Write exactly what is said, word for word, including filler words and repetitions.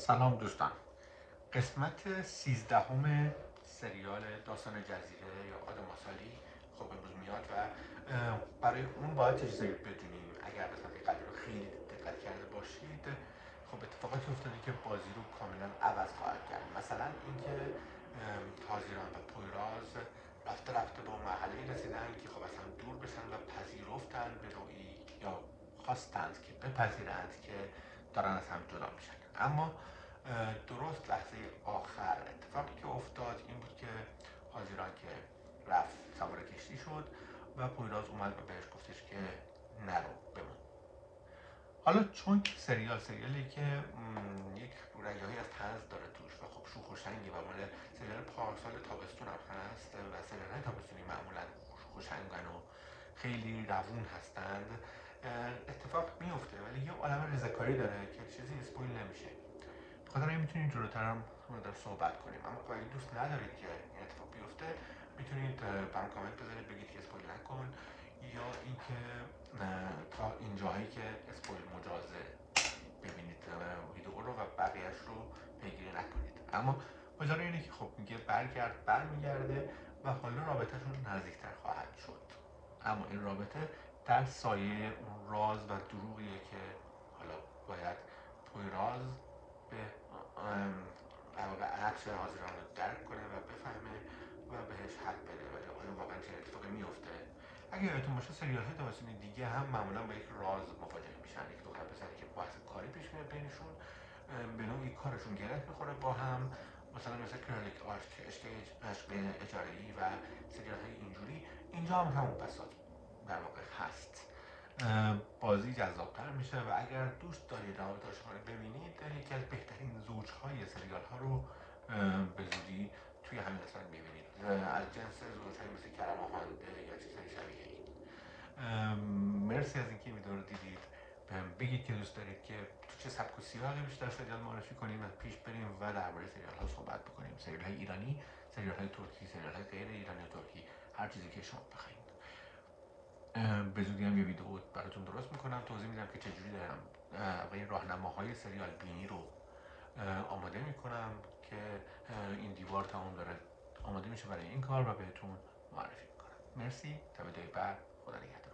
سلام دوستان. قسمت سیزدهم سریال داستان جزیره یا آدم ماسالی خب امروز میاد و برای اون باید چه چیزایی بدونیم. اگر قسمت قبلی رو خیلی دقت کرده باشید خب اتفاقاتی افتاده که بازی رو کاملا عوض خواهد کرد. مثلا اینکه تازیران و پویراز رفته رفته به اون مرحله رسیدن که خب اصلا دور بشن و پذیرفتن به نوعی یا خواستند که بپذیرند که دارن از هم جدا میشن. اما درست لحظه آخر اتفاقی که افتاد این بود که حاضران که رفت سوار کشتی شد و پویراز اومد و بهش گفتش که نرو بمون. حالا چون سریال سریالی که یک رگه‌ای از طنز داره توش و خب شوخ و شنگی و مال سریال پارسال تابستون هم هست و سریال های تابستونی معمولا شوخ و شنگن و خیلی روون هستند، اتفاق میفته ولی یه عالم رضاکاری داره که چیزی اسپویل نمیشه. بخاطر این میتونید جلوتر هم در صحبت کنیم. اما اگه دوست ندارید که این اتفاق بیفته میتونید برام کامنت بذارید بگید که اسپویل نکن یا اینکه تا اینجاهایی که اسپویل مجازه ببینید ویدیو رو و بقیهش رو پیگیری نکنید. اما ماجرا اینه که خب میگه برگرد برمیگرده و حالا رابطهشون نزدیکتر خواهد شد. اما این رابطه در سایه اون راز و دروغیه که حالا باید پویراز به عکس حاضران رو درک کنه و بفهمه و بهش حق بده ولی آیا واقعا چه اتفاقی میفته. اگه یادتون باشه سریال های تابستونی دیگه هم معمولا با یک راز مواجه میشن. یک دختر پسری که بحث کاری پیش میاد بینشون، به نوعی کارشون گره میخوره با هم، مثلا مثل کرلیک آرک عشق اجاره‌ای و سریال های اینجوری. اینجا هم همون بساط در واقع هست. بازی جذابتر میشه و اگر دوست دارید رابطه‌شون رو ببینید یکی از بهترین زوج‌های سریال ها رو به زودی توی همین قسمت میبینید، از جنس زوج‌های مثل کرم و هانده یا چیزهای شبیه این. مرسی از اینکه ویدیو رو دیدید. بگید که دوست دارید که تو چه سبک و سیاقی بیشتر سریال معرفی کنیم و پیش بریم و درباره سریال ها صحبت بکنیم. سریال های ایرانی، سریال های ترکی، سریال های غیر ایرانی و ترکی، هر چیزی که شما بخواید. به زودی هم یه ویدیو براتون درست میکنم، توضیح میدم که چجوری دارم و این راهنماهای سریال بینی رو آماده میکنم که این دیوار تمام داره آماده میشه برای این کار و بهتون معرفی میکنم. مرسی تا ویدیوی بعد. خدا نگهدار.